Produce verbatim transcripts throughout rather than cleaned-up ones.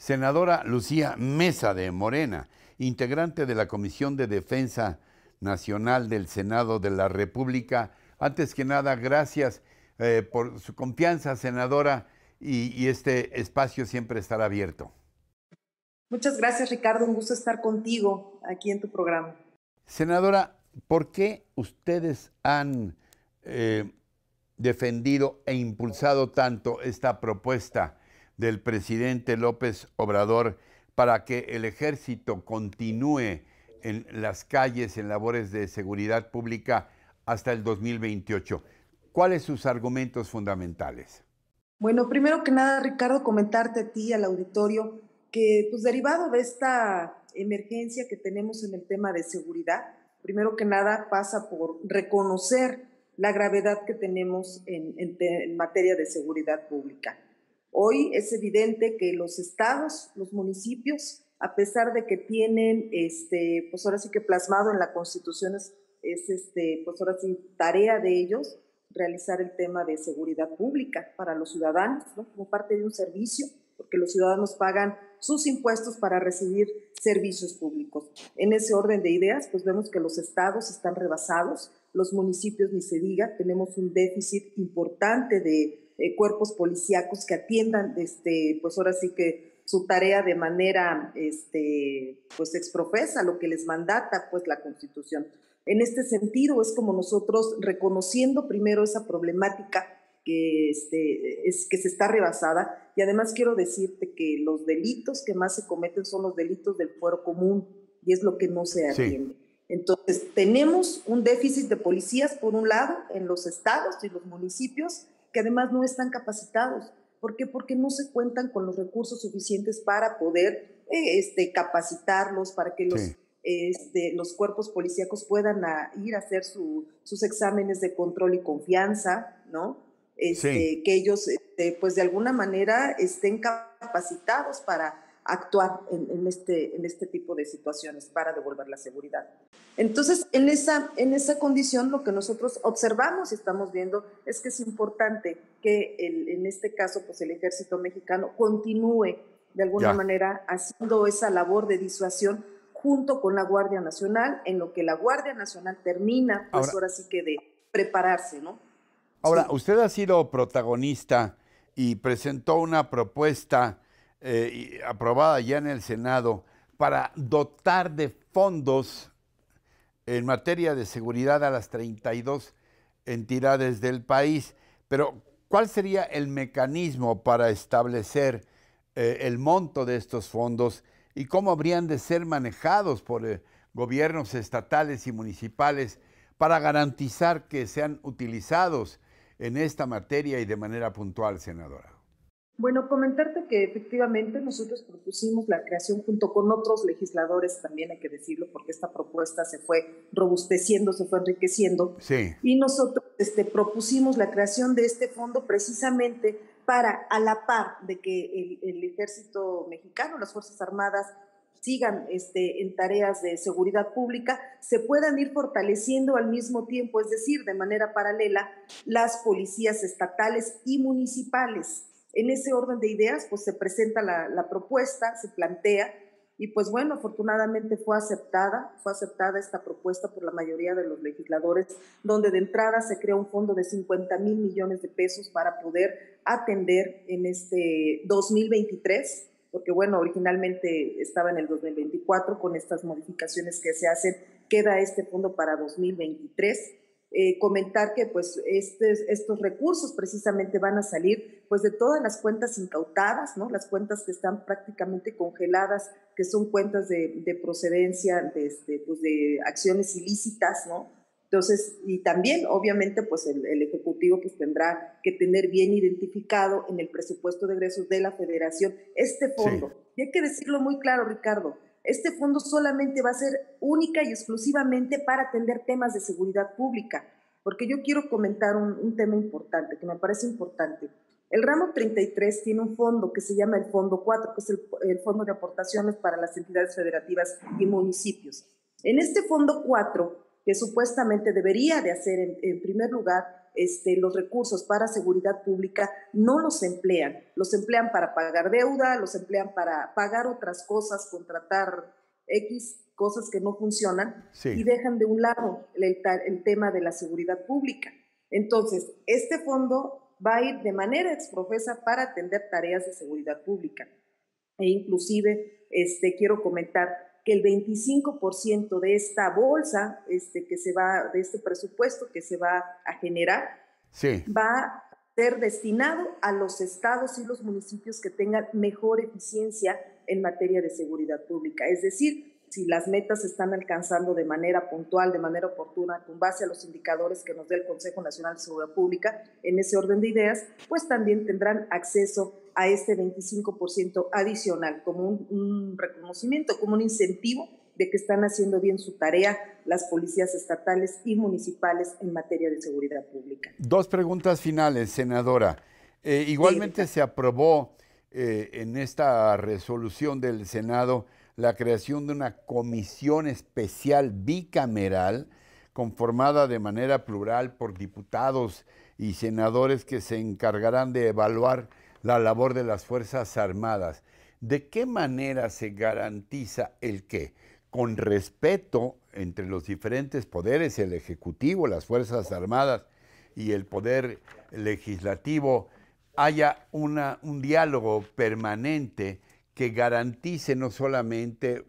Senadora Lucía Mesa de Morena, integrante de la Comisión de Defensa Nacional del Senado de la República. Antes que nada, gracias eh, por su confianza, senadora, y, y este espacio siempre estará abierto. Muchas gracias, Ricardo. Un gusto estar contigo aquí en tu programa. Senadora, ¿por qué ustedes han eh, defendido e impulsado tanto esta propuesta del presidente López Obrador para que el ejército continúe en las calles en labores de seguridad pública hasta el dos mil veintiocho? ¿Cuáles sus argumentos fundamentales? Bueno, primero que nada, Ricardo, comentarte a ti, al auditorio, que pues derivado de esta emergencia que tenemos en el tema de seguridad, primero que nada pasa por reconocer la gravedad que tenemos en, en, en materia de seguridad pública. Hoy es evidente que los estados, los municipios, a pesar de que tienen, este, pues ahora sí que plasmado en la Constitución es, es este, pues ahora sí tarea de ellos realizar el tema de seguridad pública para los ciudadanos, ¿no? Como parte de un servicio, porque los ciudadanos pagan sus impuestos para recibir servicios públicos. En ese orden de ideas, pues vemos que los estados están rebasados, los municipios ni se diga, tenemos un déficit importante de eh, cuerpos policíacos que atiendan, este, pues ahora sí que su tarea de manera, este, pues exprofesa, lo que les mandata, pues la Constitución. En este sentido es como nosotros, reconociendo primero esa problemática que, este, es, que se está rebasada, y además quiero decirte que los delitos que más se cometen son los delitos del fuero común, y es lo que no se atiende. Sí. Entonces, tenemos un déficit de policías, por un lado, en los estados y los municipios, que además no están capacitados. ¿Por qué? Porque no se cuentan con los recursos suficientes para poder eh, este, capacitarlos, para que los... Sí. Este, los cuerpos policíacos puedan a, ir a hacer su, sus exámenes de control y confianza, ¿no? Este, sí. Que ellos, este, pues de alguna manera, estén capacitados para actuar en, en, este, en este tipo de situaciones para devolver la seguridad. Entonces, en esa, en esa condición, lo que nosotros observamos y estamos viendo es que es importante que el, en este caso, pues el ejército mexicano continúe de alguna ya. manera haciendo esa labor de disuasión junto con la Guardia Nacional, en lo que la Guardia Nacional termina, pues ahora, ahora sí que de prepararse, ¿no? Ahora, sí. usted ha sido protagonista y presentó una propuesta eh, aprobada ya en el Senado para dotar de fondos en materia de seguridad a las treinta y dos entidades del país. Pero, ¿cuál sería el mecanismo para establecer eh, el monto de estos fondos y cómo habrían de ser manejados por eh, gobiernos estatales y municipales para garantizar que sean utilizados en esta materia y de manera puntual, senadora? Bueno, comentarte que efectivamente nosotros propusimos la creación junto con otros legisladores, también hay que decirlo, porque esta propuesta se fue robusteciendo, se fue enriqueciendo. Sí. Y nosotros este, propusimos la creación de este fondo precisamente para, a la par de que el, el ejército mexicano, las Fuerzas Armadas, sigan este, en tareas de seguridad pública, se puedan ir fortaleciendo al mismo tiempo, es decir, de manera paralela, las policías estatales y municipales. En ese orden de ideas, pues se presenta la, la propuesta, se plantea, y pues bueno, afortunadamente fue aceptada, fue aceptada esta propuesta por la mayoría de los legisladores, donde de entrada se crea un fondo de cincuenta mil millones de pesos para poder atender en este dos mil veintitrés, porque bueno, originalmente estaba en el dos mil veinticuatro, con estas modificaciones que se hacen, queda este fondo para dos mil veintitrés. Eh, comentar que pues este, estos recursos precisamente van a salir pues de todas las cuentas incautadas, ¿no? Las cuentas que están prácticamente congeladas, que son cuentas de, de procedencia de, este, pues de acciones ilícitas, ¿no? Entonces, y también obviamente pues el, el Ejecutivo pues tendrá que tener bien identificado en el presupuesto de egresos de la Federación este fondo. Sí. Y hay que decirlo muy claro, Ricardo, este fondo solamente va a ser única y exclusivamente para atender temas de seguridad pública, porque yo quiero comentar un, un tema importante, que me parece importante. El ramo treinta y tres tiene un fondo que se llama el Fondo cuatro, que es el, el Fondo de Aportaciones para las Entidades Federativas y Municipios. En este Fondo cuatro, que supuestamente debería de hacer en, en primer lugar este, los recursos para seguridad pública no los emplean. Los emplean para pagar deuda, los emplean para pagar otras cosas, contratar X cosas que no funcionan, sí, y dejan de un lado el, el tema de la seguridad pública. Entonces, este fondo va a ir de manera exprofesa para atender tareas de seguridad pública. E inclusive, este, quiero comentar que el veinticinco por ciento de esta bolsa, este, que se va, de este presupuesto que se va a generar, sí, va a ser destinado a los estados y los municipios que tengan mejor eficiencia en materia de seguridad pública. Es decir, si las metas se están alcanzando de manera puntual, de manera oportuna, con base a los indicadores que nos dé el Consejo Nacional de Seguridad Pública, en ese orden de ideas, pues también tendrán acceso a este veinticinco por ciento adicional, como un, un reconocimiento, como un incentivo de que están haciendo bien su tarea las policías estatales y municipales en materia de seguridad pública. Dos preguntas finales, senadora. Eh, igualmente sí, se aprobó eh, en esta resolución del Senado la creación de una comisión especial bicameral conformada de manera plural por diputados y senadores que se encargarán de evaluar la labor de las Fuerzas Armadas. ¿De qué manera se garantiza el que, con respeto entre los diferentes poderes, el Ejecutivo, las Fuerzas Armadas y el Poder Legislativo, haya una, un diálogo permanente que garantice no solamente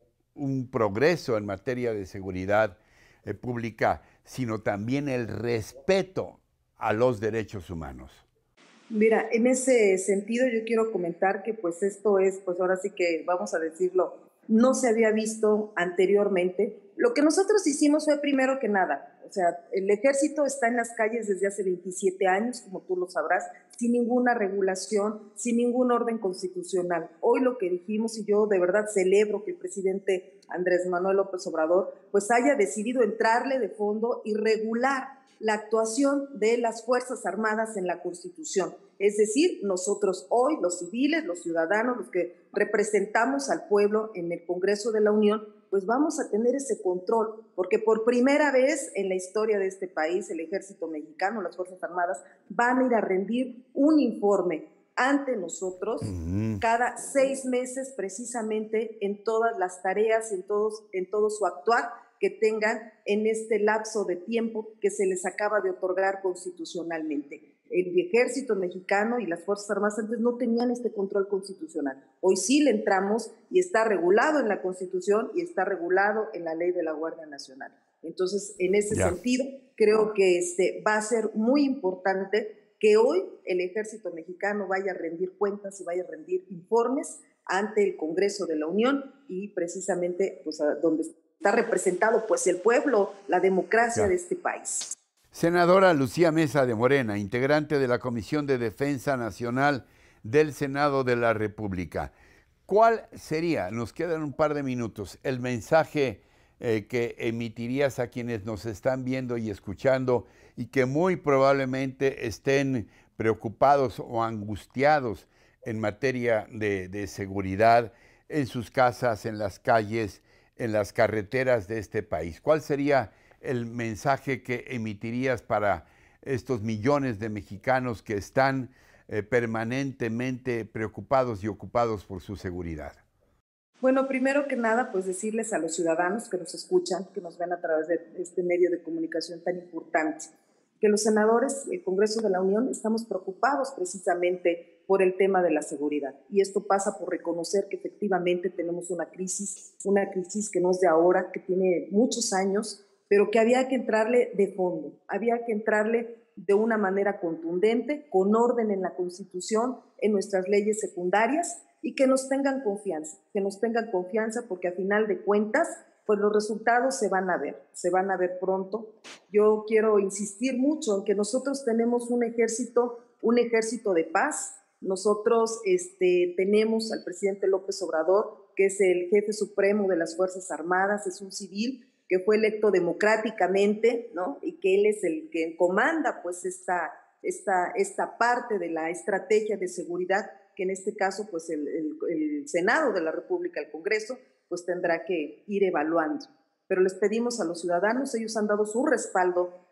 un progreso en materia de seguridad eh, pública, sino también el respeto a los derechos humanos? Mira, en ese sentido yo quiero comentar que pues esto es, pues ahora sí que vamos a decirlo, no se había visto anteriormente. Lo que nosotros hicimos fue primero que nada, o sea, el ejército está en las calles desde hace veintisiete años, como tú lo sabrás, sin ninguna regulación, sin ningún orden constitucional. Hoy lo que dijimos, y yo de verdad celebro que el presidente Andrés Manuel López Obrador pues haya decidido entrarle de fondo y regular la actuación de las Fuerzas Armadas en la Constitución. Es decir, nosotros hoy, los civiles, los ciudadanos, los que representamos al pueblo en el Congreso de la Unión, pues vamos a tener ese control, porque por primera vez en la historia de este país, el Ejército Mexicano, las Fuerzas Armadas, van a ir a rendir un informe ante nosotros uh-huh. cada seis meses precisamente en todas las tareas, en, todos, en todo su actuar, que tengan en este lapso de tiempo que se les acaba de otorgar constitucionalmente. El Ejército Mexicano y las Fuerzas Armadas antes no tenían este control constitucional. Hoy sí le entramos y está regulado en la Constitución y está regulado en la Ley de la Guardia Nacional. Entonces, en ese yeah. sentido, creo que este, va a ser muy importante que hoy el Ejército Mexicano vaya a rendir cuentas y vaya a rendir informes ante el Congreso de la Unión y precisamente pues, a donde está representado pues el pueblo, la democracia yeah. de este país. Senadora Lucía Mesa de Morena, integrante de la Comisión de Defensa Nacional del Senado de la República. ¿Cuál sería, nos quedan un par de minutos, el mensaje eh, que emitirías a quienes nos están viendo y escuchando y que muy probablemente estén preocupados o angustiados en materia de, de seguridad en sus casas, en las calles, en las carreteras de este país? ¿Cuál sería el mensaje que emitirías para estos millones de mexicanos que están eh, permanentemente preocupados y ocupados por su seguridad? Bueno, primero que nada, pues decirles a los ciudadanos que nos escuchan, que nos ven a través de este medio de comunicación tan importante, que los senadores del Congreso de la Unión estamos preocupados precisamente por el tema de la seguridad. Y esto pasa por reconocer que efectivamente tenemos una crisis, una crisis que no es de ahora, que tiene muchos años, pero que había que entrarle de fondo, había que entrarle de una manera contundente, con orden en la Constitución, en nuestras leyes secundarias, y que nos tengan confianza, que nos tengan confianza porque a final de cuentas, pues los resultados se van a ver, se van a ver pronto. Yo quiero insistir mucho en que nosotros tenemos un ejército, un ejército de paz. Nosotros este, tenemos al presidente López Obrador, que es el jefe supremo de las Fuerzas Armadas, es un civil que fue electo democráticamente, ¿no? Y que él es el que comanda pues esta, esta, esta parte de la estrategia de seguridad, que en este caso pues el, el, el Senado de la República, el Congreso, pues tendrá que ir evaluando. Pero les pedimos a los ciudadanos, ellos han dado su respaldo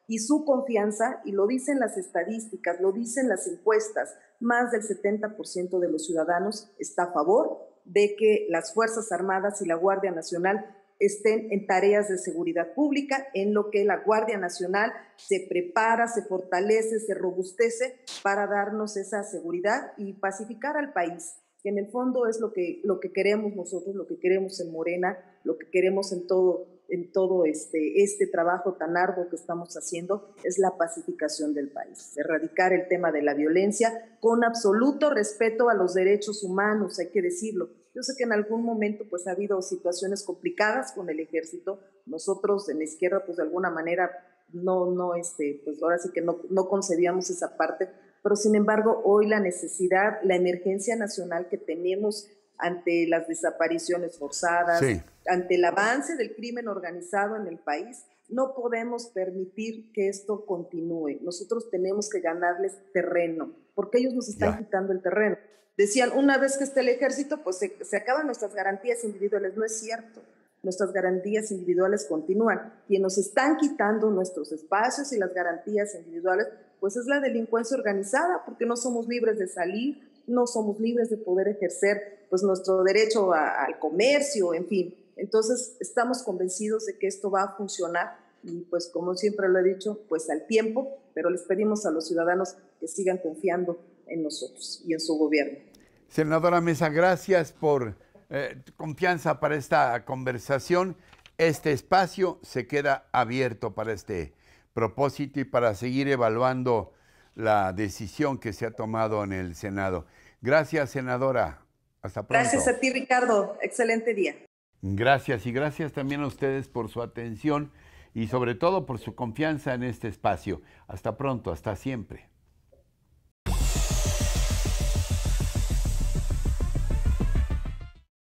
Y su confianza, y lo dicen las estadísticas, lo dicen las encuestas, más del setenta por ciento de los ciudadanos está a favor de que las Fuerzas Armadas y la Guardia Nacional estén en tareas de seguridad pública, en lo que la Guardia Nacional se prepara, se fortalece, se robustece para darnos esa seguridad y pacificar al país, que en el fondo es lo que, lo que queremos nosotros, lo que queremos en Morena, lo que queremos en todo, en todo este, este trabajo tan arduo que estamos haciendo, es la pacificación del país, erradicar el tema de la violencia con absoluto respeto a los derechos humanos, hay que decirlo. Yo sé que en algún momento pues ha habido situaciones complicadas con el ejército. Nosotros en la izquierda pues de alguna manera no, no este, pues ahora sí que no, no concebíamos esa parte, pero sin embargo hoy la necesidad, la emergencia nacional que tenemos ante las desapariciones forzadas, sí, ante el avance del crimen organizado en el país, no podemos permitir que esto continúe. Nosotros tenemos que ganarles terreno, porque ellos nos están ya. quitando el terreno. Decían, una vez que esté el ejército, pues se, se acaban nuestras garantías individuales. No es cierto. Nuestras garantías individuales continúan. Quienes nos están quitando nuestros espacios y las garantías individuales, pues es la delincuencia organizada, porque no somos libres de salir, no somos libres de poder ejercer pues, nuestro derecho a, al comercio, en fin. Entonces, estamos convencidos de que esto va a funcionar y, pues, como siempre lo he dicho, pues al tiempo, pero les pedimos a los ciudadanos que sigan confiando en nosotros y en su gobierno. Senadora Mesa, gracias por eh, confianza para esta conversación. Este espacio se queda abierto para este propósito y para seguir evaluando la decisión que se ha tomado en el Senado. Gracias, senadora. Hasta pronto. Gracias a ti, Ricardo. Excelente día. Gracias y gracias también a ustedes por su atención y sobre todo por su confianza en este espacio. Hasta pronto, hasta siempre.